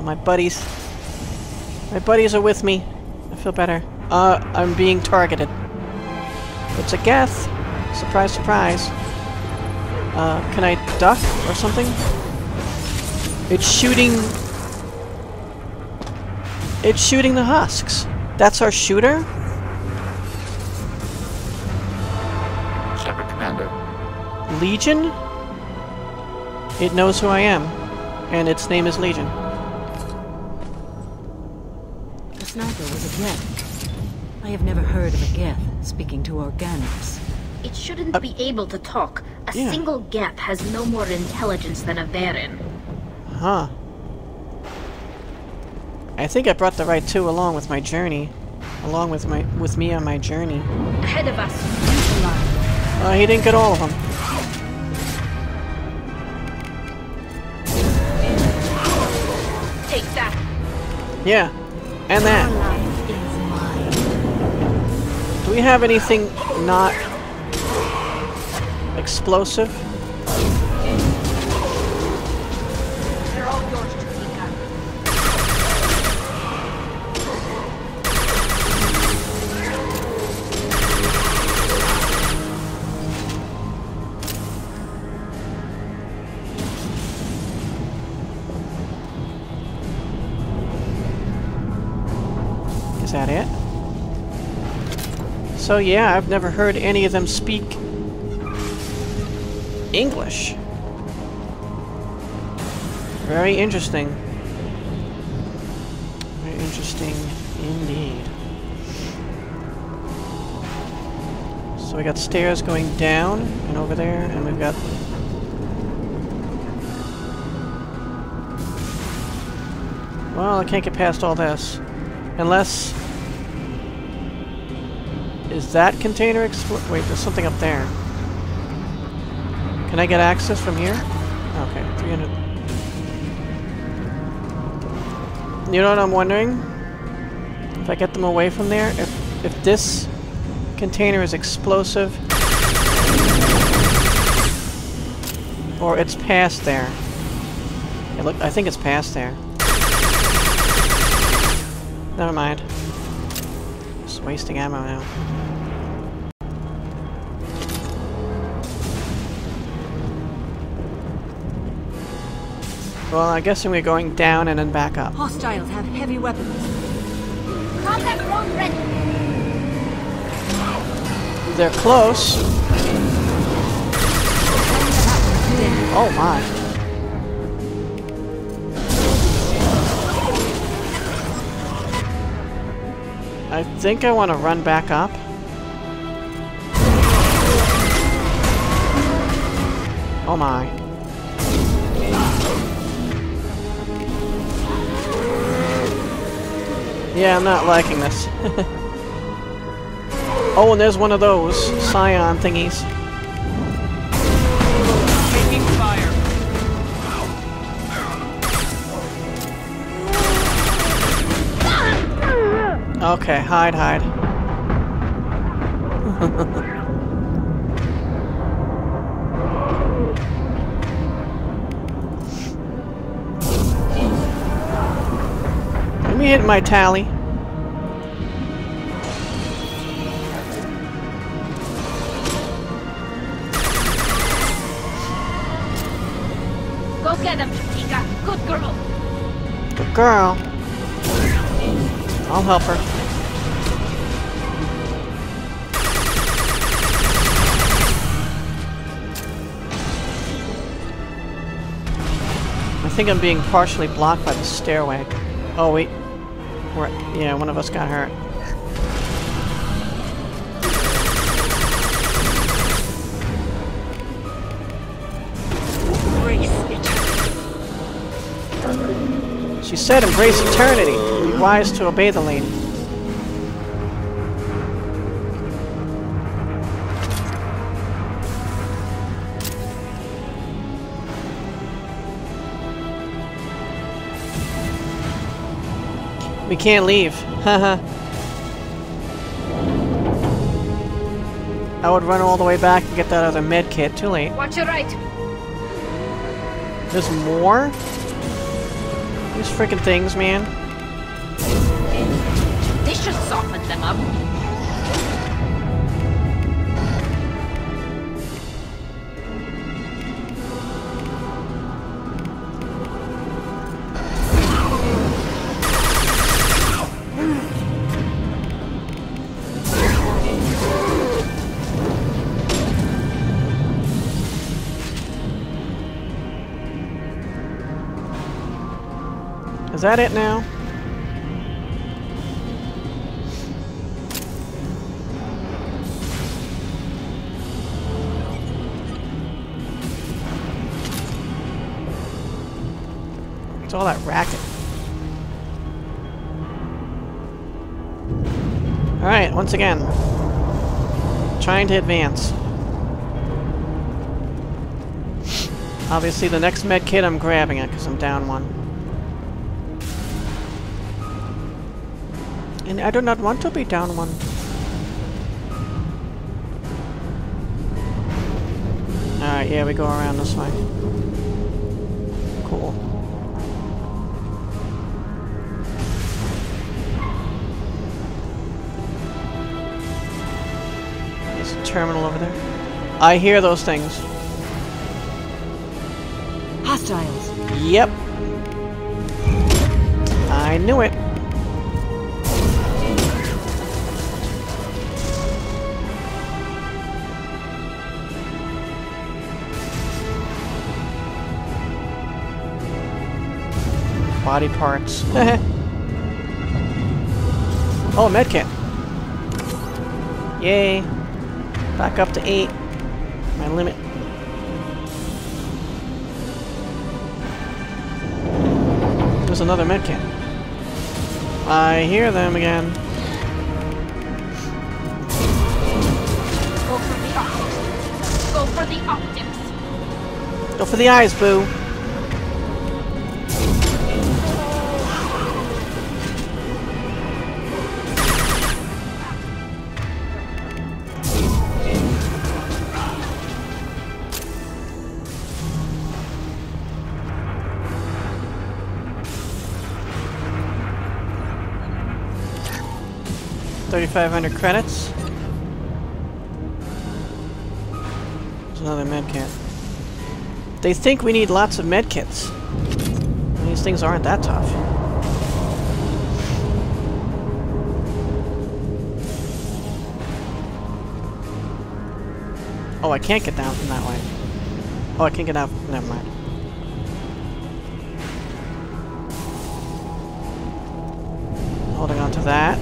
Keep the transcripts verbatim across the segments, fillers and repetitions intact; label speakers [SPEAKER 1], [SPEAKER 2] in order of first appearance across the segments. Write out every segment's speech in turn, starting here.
[SPEAKER 1] my buddies. My buddies are with me. I feel better. Uh, I'm being targeted. It's a Geth. Surprise, surprise. Uh, can I duck or something? It's shooting... It's shooting the Husks. That's our shooter?
[SPEAKER 2] Shepard Commander.
[SPEAKER 1] Legion? It knows who I am. And its name is Legion.
[SPEAKER 3] The sniper was a Geth. I have never heard of a Geth speaking to organics.
[SPEAKER 4] It shouldn't
[SPEAKER 1] Uh,
[SPEAKER 4] be able to talk. A
[SPEAKER 1] yeah.
[SPEAKER 4] single Geth has no more intelligence than a Varen.
[SPEAKER 1] Huh. I think I brought the right two along with my journey. Along with my with me on my journey.
[SPEAKER 4] Ahead of us.
[SPEAKER 1] Uh, he didn't get all of them.
[SPEAKER 4] Take that.
[SPEAKER 1] Yeah. And that. Do we have anything not explosive?
[SPEAKER 4] They're all yours, Chica.
[SPEAKER 1] Is that it? So yeah, I've never heard any of them speak English. Very interesting. Very interesting indeed. So we got stairs going down and over there, and we've got... Well, I can't get past all this. Unless... Is that container expl- Wait, there's something up there. Can I get access from here? Okay, three hundred. You know what I'm wondering? If I get them away from there, if if this container is explosive, or it's past there. It look, I think it's past there. Never mind. Just wasting ammo now. Well, I'm guessing we're going down and then back up.
[SPEAKER 3] Hostiles have heavy weapons.
[SPEAKER 4] Contact drone ready.
[SPEAKER 1] They're close. Oh my. I think I want to run back up. Oh my. Yeah, I'm not liking this. Oh, and there's one of those Scion thingies.
[SPEAKER 5] Taking fire.
[SPEAKER 1] Okay, hide, hide. Let me hit my tally.
[SPEAKER 4] Go get him, Chica. Good girl.
[SPEAKER 1] Good girl. I'll help her. I think I'm being partially blocked by the stairway. Oh wait. We're, yeah, one of us got hurt. She said embrace eternity. Be wise to obey the lady. We can't leave. Haha. I would run all the way back and get that other med kit. Too late.
[SPEAKER 4] Watch your right.
[SPEAKER 1] There's more? These freaking things, man.
[SPEAKER 4] This should soften them up.
[SPEAKER 1] Is that it now? It's all that racket. Alright, once again. Trying to advance. Obviously the next med kit I'm grabbing it because I'm down one. And I do not want to be down one. Alright, yeah, we go around this way. Cool. There's a terminal over there. I hear those things.
[SPEAKER 3] Hostiles.
[SPEAKER 1] Yep. I knew it. Body parts. Oh, medkit. Yay. Back up to eight. My limit. There's another medkit. I hear them again.
[SPEAKER 4] Go for the optics. Go for the optics.
[SPEAKER 1] Go for the eyes, boo. thirty-five hundred credits. There's another medkit. They think we need lots of medkits. These things aren't that tough. Oh, I can't get down from that way. Oh, I can't get out. Never mind. Holding on to that.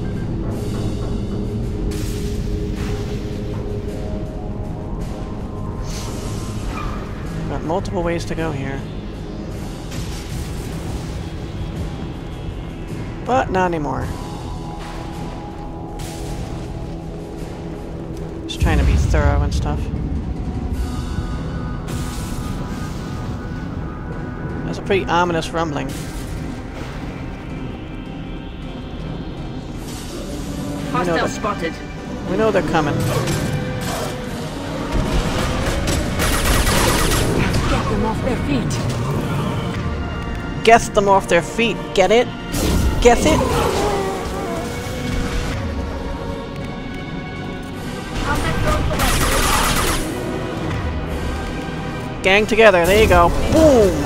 [SPEAKER 1] Got multiple ways to go here. But not anymore. Just trying to be thorough and stuff. That's a pretty ominous rumbling.
[SPEAKER 4] Hostile spotted.
[SPEAKER 1] We know they're coming.
[SPEAKER 3] Get them off their feet.
[SPEAKER 1] Get them off their feet. Get it? Get it? Gang together. There you go. Boom!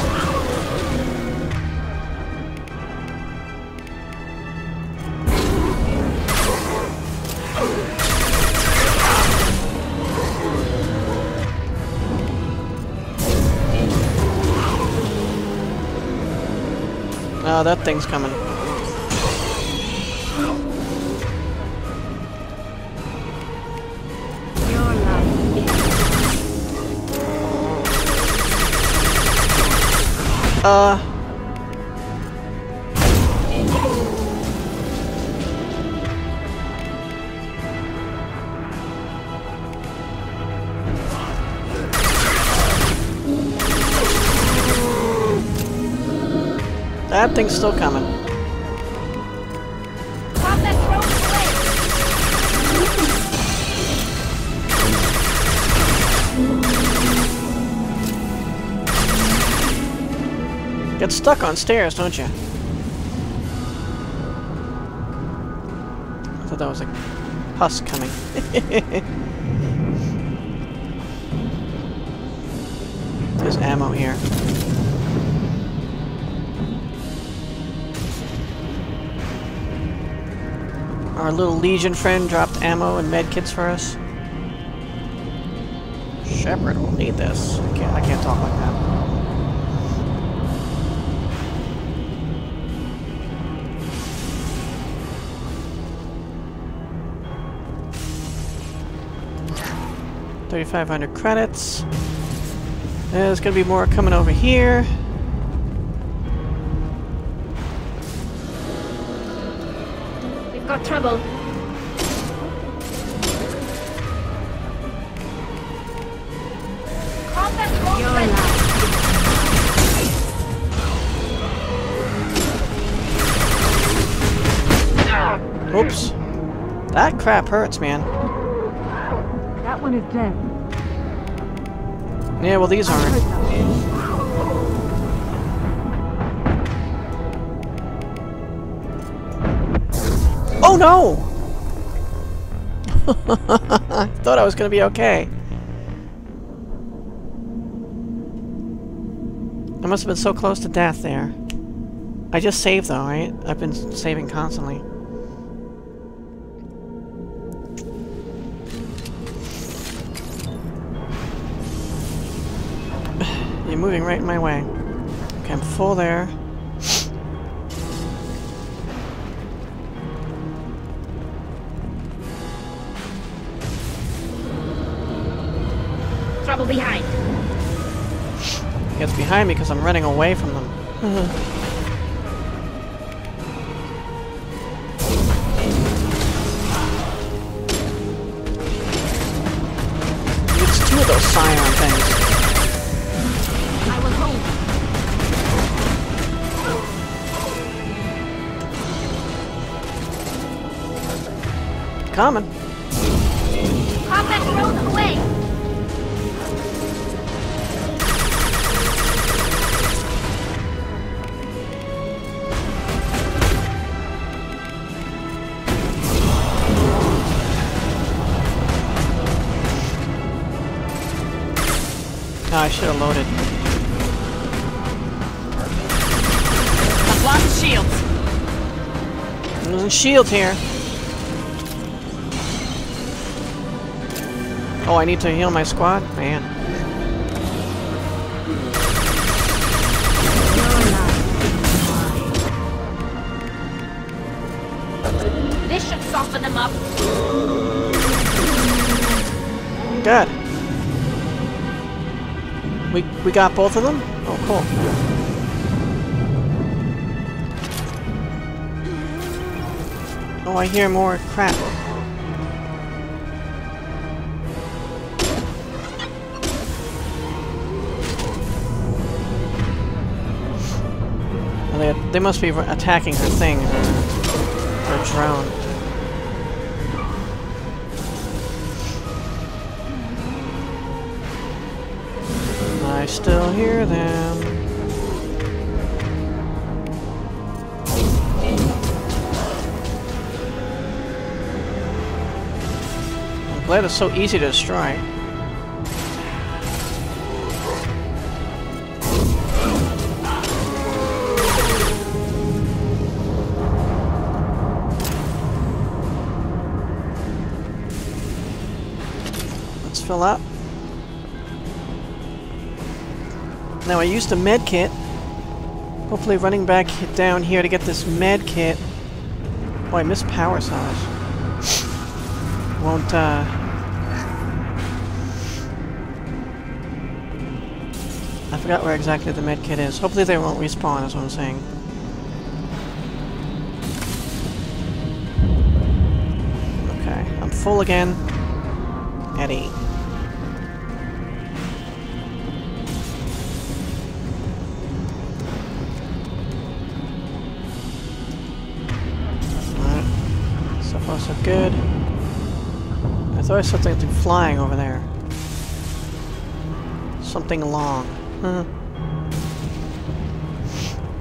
[SPEAKER 1] Oh, that thing's coming.
[SPEAKER 3] Your life.
[SPEAKER 1] Uh... That thing's still coming. Get get stuck on stairs, don't you? I thought that was a husk coming. There's ammo here. Our little Legion friend dropped ammo and medkits for us. Shepard will need this. I can't, I can't talk like that. thirty-five hundred credits. There's gonna be more coming over here.
[SPEAKER 4] We've got trouble. Combat movement.
[SPEAKER 1] Oops. That crap hurts, man.
[SPEAKER 3] That one is dead.
[SPEAKER 1] Yeah, well, these aren't. Oh no! I thought I was gonna be okay. I must have been so close to death there. I just saved though, right? I've been saving constantly. You're moving right in my way. Okay, I'm full there.
[SPEAKER 4] Trouble behind.
[SPEAKER 1] He gets behind me because I'm running away from them. It's two of those Scion things.
[SPEAKER 4] I will hold.
[SPEAKER 1] Coming.
[SPEAKER 4] Combat drone away.
[SPEAKER 1] Oh, I should have loaded.
[SPEAKER 3] I've lost shields.
[SPEAKER 1] There's a shield here. Oh, I need to heal my squad? Man.
[SPEAKER 4] This should soften them up.
[SPEAKER 1] Good. We, we got both of them? Oh, cool. Oh, I hear more crap. Oh, they, they must be attacking her thing, her, her drone. I still hear them. I'm glad it's so easy to destroy. Let's fill up. Now I used a med kit. Hopefully running back down here to get this med kit. Oh, I missed power cells. Won't, uh... I forgot where exactly the med kit is. Hopefully they won't respawn, is what I'm saying. Okay, I'm full again. Eddie. So good. I thought I saw something flying over there. Something long. Huh.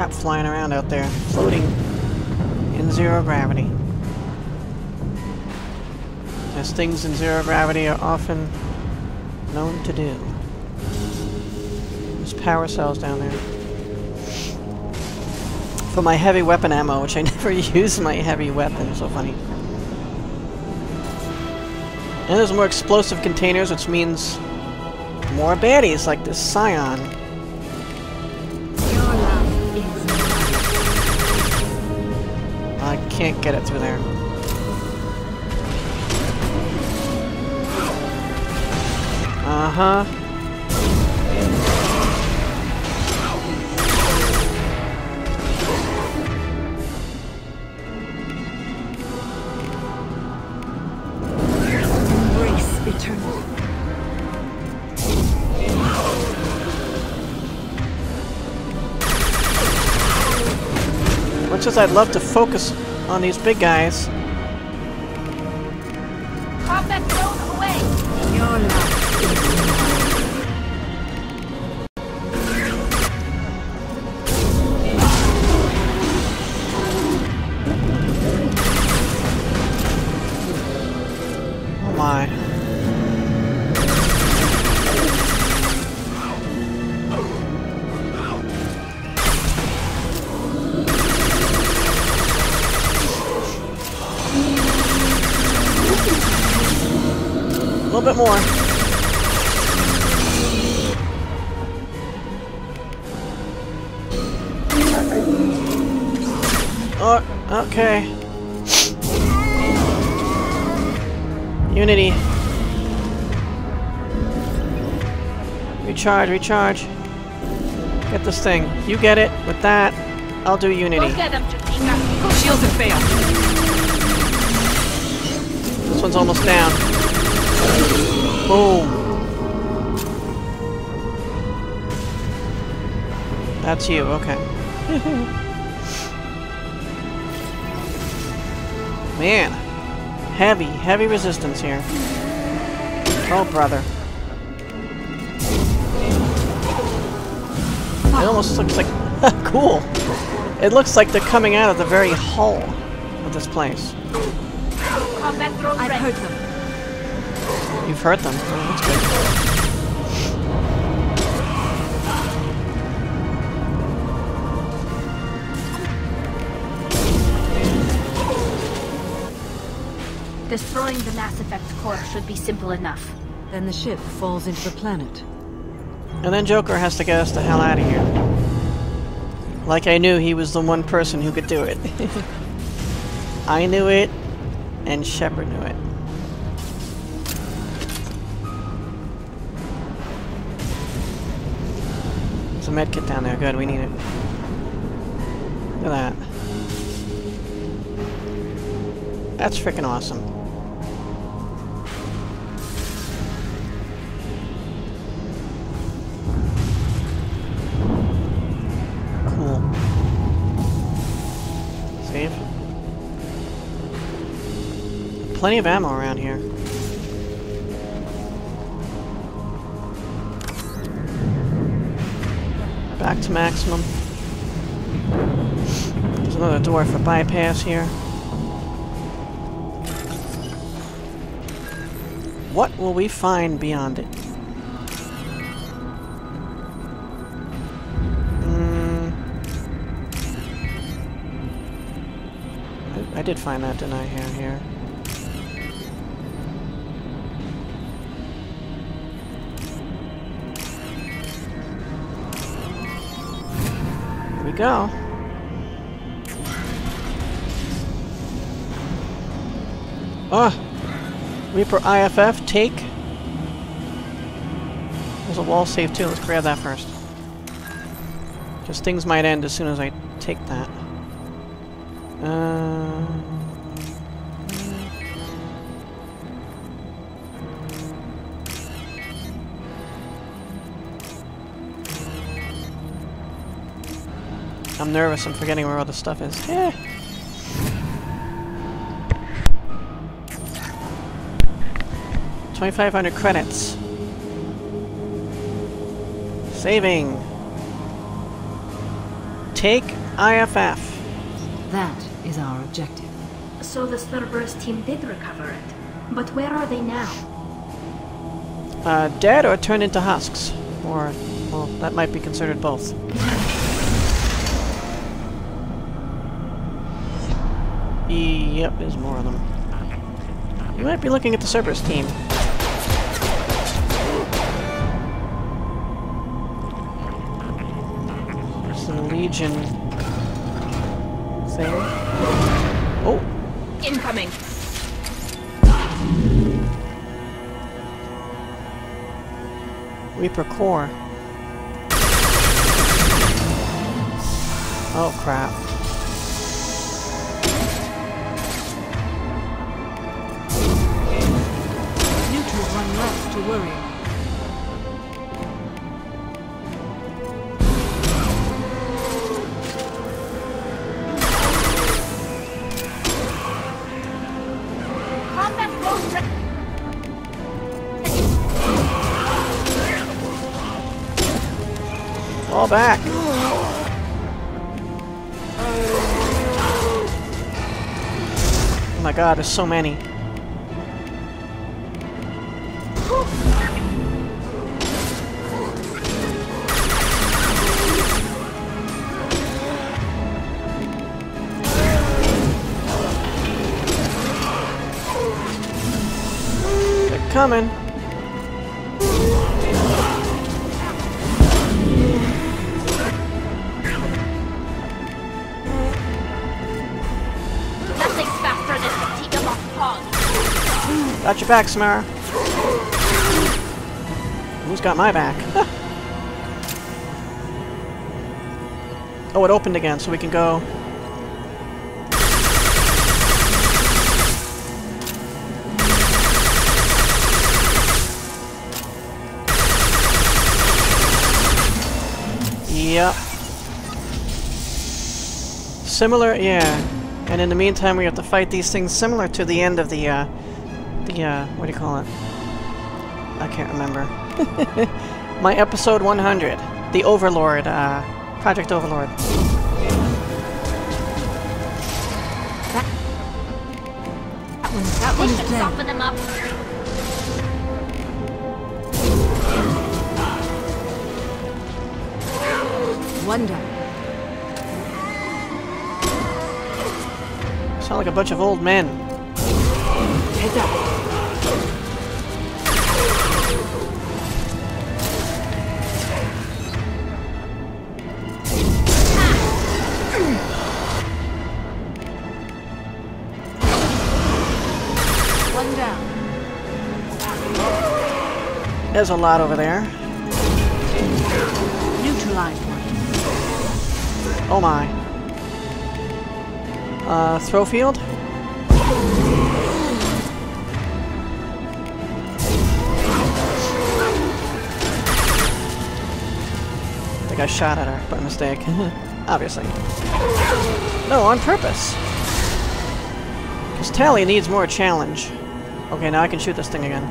[SPEAKER 1] crap flying around out there, floating in zero gravity. As things in zero gravity are often known to do. There's power cells down there. For my heavy weapon ammo, which I never use my heavy weapon, so funny. And there's more explosive containers, which means more baddies like this Scion.
[SPEAKER 3] Your love is...
[SPEAKER 1] I can't get it through there. Uh-huh.
[SPEAKER 3] Embrace eternal.
[SPEAKER 1] Much as I'd love to focus on these big guys.
[SPEAKER 4] Combat zone away!
[SPEAKER 3] Your love
[SPEAKER 1] Oh my. A little bit more. Oh, okay. Unity. Recharge, recharge. Get this thing. You get it. With that, I'll do Unity.
[SPEAKER 4] Go get him, Jatika.
[SPEAKER 3] shields have failed.
[SPEAKER 1] This one's almost down. Boom. That's you, okay. Man. Heavy, heavy resistance here. Oh, brother. It almost looks like... cool! It looks like they're coming out of the very hull of this place.
[SPEAKER 4] Combat drone
[SPEAKER 3] I've
[SPEAKER 4] ready.
[SPEAKER 3] heard them.
[SPEAKER 1] You've hurt them. Oh, that's
[SPEAKER 4] Destroying the Mass Effect core should be simple enough.
[SPEAKER 3] Then the ship falls into the planet.
[SPEAKER 1] good. And then Joker has to get us the hell out of here. Like I knew he was the one person who could do it. I knew it, and Shepard knew it. There's a medkit down there. Good, we need it. Look at that. That's freaking awesome. Cool. Save. Plenty of ammo around here. Back to maximum. There's another door for bypass here. What will we find beyond it? Mm. I, I did find that, didn't I? Here, here. Here we go. Ah! Reaper I F F, take. There's a wall safe too, let's grab that first. Because things might end as soon as I take that. Uh... I'm nervous, I'm forgetting where all the stuff is. Eh. twenty-five hundred credits. Saving. Take I F F.
[SPEAKER 3] That is our objective.
[SPEAKER 4] So the Cerberus team did recover it. But where are they now?
[SPEAKER 1] Uh, dead or turned into husks. Or, well, that might be considered both. Yep, there's more of them. You might be looking at the Cerberus team. There's the Legion thing. Oh!
[SPEAKER 4] Incoming.
[SPEAKER 1] Reaper Core. Oh, crap.
[SPEAKER 3] Neutral one left to worry.
[SPEAKER 4] Combat road re-
[SPEAKER 1] Fall back! Oh my god, there's so many. They're coming.
[SPEAKER 4] Nothing's faster than fatigue of a hog.
[SPEAKER 1] Got your back, Samara. Who's got my back? Oh, it opened again, so we can go. Yep. Similar, yeah. And in the meantime, we have to fight these things similar to the end of the, uh, the, uh, what do you call it? I can't remember. My episode one hundred. The Overlord, uh, Project Overlord.
[SPEAKER 3] That, that one, that one
[SPEAKER 4] We
[SPEAKER 3] is
[SPEAKER 4] should
[SPEAKER 3] dead.
[SPEAKER 4] soften them up.
[SPEAKER 3] One down.
[SPEAKER 1] Sound like a bunch of old men.
[SPEAKER 3] Heads up. One down.
[SPEAKER 1] There's a lot over there.
[SPEAKER 3] Neutralize one.
[SPEAKER 1] Oh my. Uh, throw field? I think I shot at her by mistake. Obviously. No, on purpose. Because Tally needs more challenge. Okay, now I can shoot this thing again.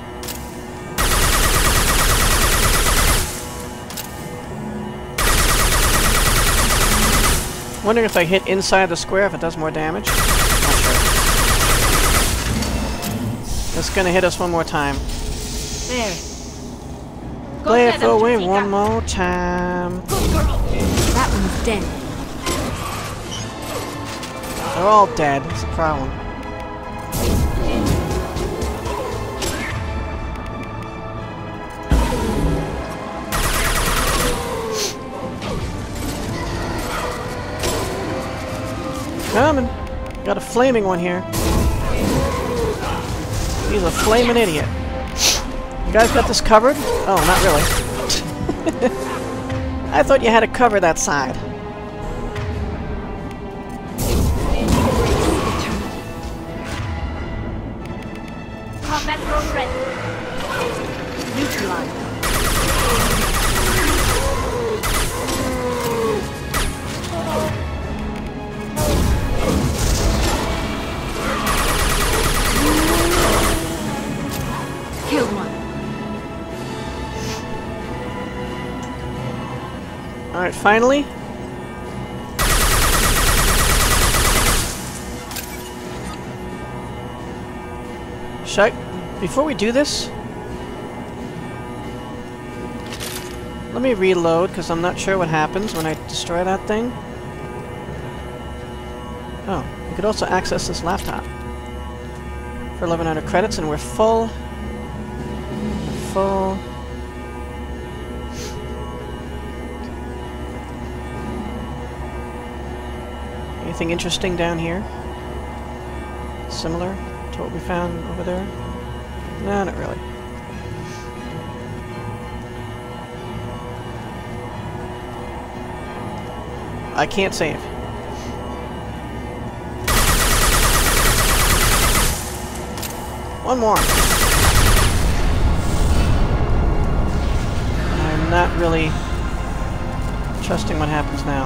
[SPEAKER 1] Wondering if I hit inside the square if it does more damage. Not sure. It's gonna hit us one more time.
[SPEAKER 3] There.
[SPEAKER 4] Go
[SPEAKER 1] Play
[SPEAKER 4] get
[SPEAKER 1] it
[SPEAKER 4] them,
[SPEAKER 1] away
[SPEAKER 4] Chiquita.
[SPEAKER 1] one more time.
[SPEAKER 4] Good girl.
[SPEAKER 3] That one's dead.
[SPEAKER 1] They're all dead. That's the problem. Coming. Got a flaming one here. He's a flaming idiot. You guys got this covered? Oh, not really. I thought you had to cover that side.
[SPEAKER 4] Combat road ready.
[SPEAKER 3] Neutralize. Killed one.
[SPEAKER 1] Alright, finally. Should I, before we do this, let me reload, because I'm not sure what happens when I destroy that thing. Oh, we could also access this laptop for eleven hundred credits, and we're full. Full. Anything interesting down here? Similar to what we found over there? No, not really. I can't save. One more. I'm not really trusting what happens now.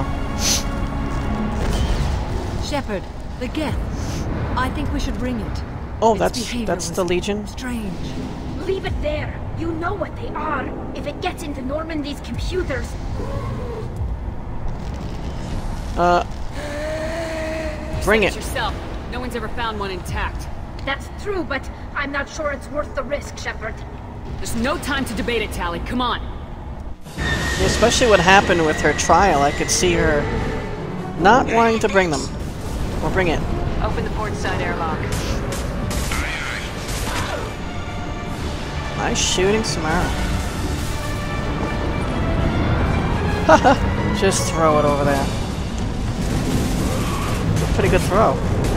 [SPEAKER 3] Shepard, the Geth. I think we should bring it.
[SPEAKER 1] Oh,
[SPEAKER 3] Its
[SPEAKER 1] that's
[SPEAKER 3] behavior
[SPEAKER 1] that's
[SPEAKER 3] was
[SPEAKER 1] the Legion.
[SPEAKER 3] Strange.
[SPEAKER 4] Leave it there. You know what they are. If it gets into Normandy's computers.
[SPEAKER 1] Uh, bring it.
[SPEAKER 2] Yourself. No one's ever found one intact.
[SPEAKER 4] That's true, but I'm not sure it's worth the risk, Shepard.
[SPEAKER 2] There's no time to debate it, Tally. Come on.
[SPEAKER 1] Especially what happened with her trial, I could see her not wanting to bring them. Well, bring it.
[SPEAKER 2] Open the port side airlock.
[SPEAKER 1] Nice shooting, Samara. Haha! Just throw it over there. Pretty good throw.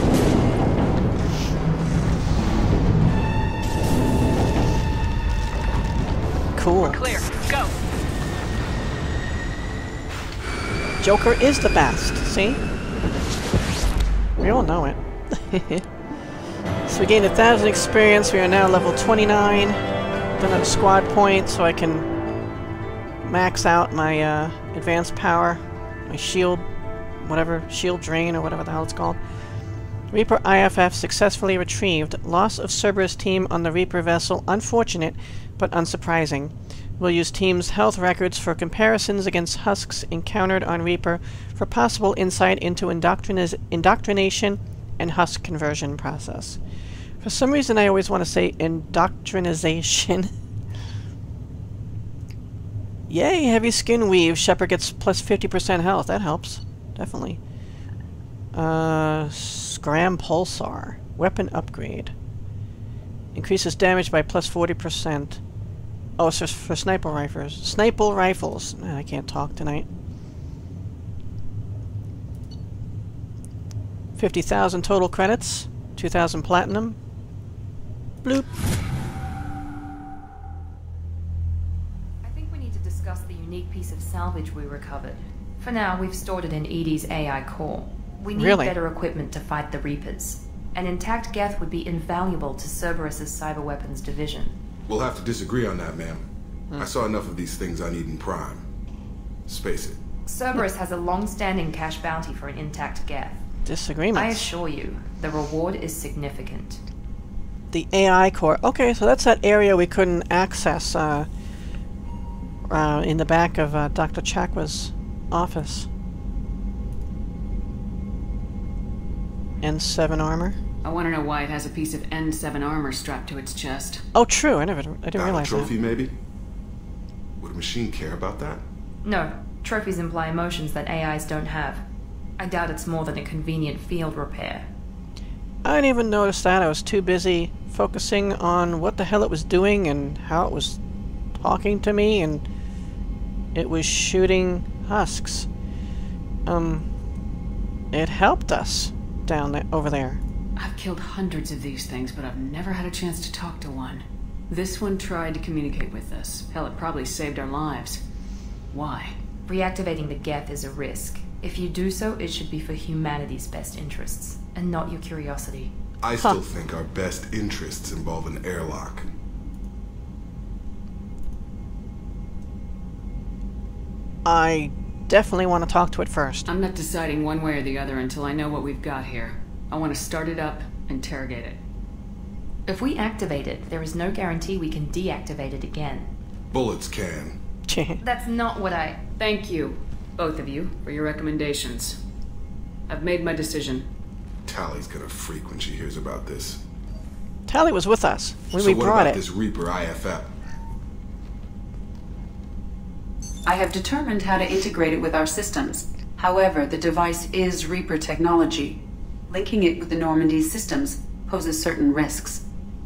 [SPEAKER 1] Cool.
[SPEAKER 2] We're clear. Go.
[SPEAKER 1] Joker is the best. See? We all know it. So we gained a thousand experience. We are now level twenty-nine. Done at a squad point, so I can max out my uh, advanced power, my shield, whatever, shield drain or whatever the hell it's called. Reaper I F F successfully retrieved. Loss of Cerberus team on the Reaper vessel unfortunate, but unsurprising. We'll use team's health records for comparisons against Husks encountered on Reaper for possible insight into indoctrina indoctrination and Husk conversion process. For some reason I always want to say indoctrinization. Yay, heavy skin weave. Shepard gets plus fifty percent health. That helps. Definitely. Uh, Scram Pulsar. Weapon upgrade. Increases damage by plus forty percent. Oh, it's just for sniper rifles. Sniper rifles. Man, I can't talk tonight. fifty thousand total credits. two thousand platinum. Bloop.
[SPEAKER 5] I think we need to discuss the unique piece of salvage we recovered. For now, we've stored it in Edie's A I core. We need
[SPEAKER 1] Really?
[SPEAKER 5] better equipment to fight the Reapers. An intact Geth would be invaluable to Cerberus's cyber weapons division.
[SPEAKER 6] We'll have to disagree on that, ma'am.
[SPEAKER 1] Hmm.
[SPEAKER 6] I saw enough of these things I need in Prime. Space it.
[SPEAKER 5] Cerberus has a long-standing cash bounty for an intact Geth.
[SPEAKER 1] Disagreements.
[SPEAKER 5] I assure you, the reward is significant.
[SPEAKER 1] The A I core. Okay, so that's that area we couldn't access uh, uh, in the back of uh, Doctor Chakwa's office. N seven armor.
[SPEAKER 2] I want to know why it has a piece of N seven armor strapped to its chest.
[SPEAKER 1] Oh, true. I never. I didn't
[SPEAKER 6] Battle
[SPEAKER 1] realize
[SPEAKER 6] trophy,
[SPEAKER 1] that.
[SPEAKER 6] maybe? Would a machine care about that?
[SPEAKER 5] No, trophies imply emotions that A Is don't have. I doubt it's more than a convenient field repair.
[SPEAKER 1] I didn't even notice that. I was too busy focusing on what the hell it was doing and how it was talking to me, and it was shooting husks. Um, it helped us down there, over there.
[SPEAKER 2] I've killed hundreds of these things, but I've never had a chance to talk to one. This one tried to communicate with us. Hell, it probably saved our lives. Why?
[SPEAKER 5] Reactivating the Geth is a risk. If you do so, it should be for humanity's best interests, and not your curiosity.
[SPEAKER 6] I
[SPEAKER 1] Huh.
[SPEAKER 6] still think our best interests involve an airlock.
[SPEAKER 1] I definitely want to talk to it first.
[SPEAKER 2] I'm not deciding one way or the other until I know what we've got here. I want to start it up, interrogate it.
[SPEAKER 5] If we activate it, there is no guarantee we can deactivate it again.
[SPEAKER 6] Bullets can.
[SPEAKER 5] That's not what I...
[SPEAKER 2] Thank you, both of you, for your recommendations. I've made my decision.
[SPEAKER 6] Tally's gonna freak when she hears about this.
[SPEAKER 1] Tally was with us when
[SPEAKER 6] so
[SPEAKER 1] we
[SPEAKER 6] what
[SPEAKER 1] brought
[SPEAKER 6] about
[SPEAKER 1] it.
[SPEAKER 6] this Reaper I F F?
[SPEAKER 7] I have determined how to integrate it with our systems. However, the device is Reaper technology. Linking it with the Normandy's systems poses certain risks.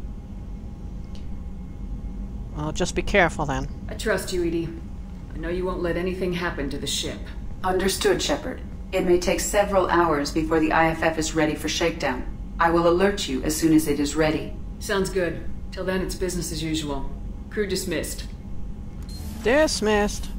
[SPEAKER 1] Well, just be careful then.
[SPEAKER 2] I trust you, Edie. I know you won't let anything happen to the ship.
[SPEAKER 7] Understood, Shepard. It may take several hours before the I F F is ready for shakedown. I will alert you as soon as it is ready.
[SPEAKER 2] Sounds good. Till then, it's business as usual. Crew dismissed.
[SPEAKER 1] Dismissed.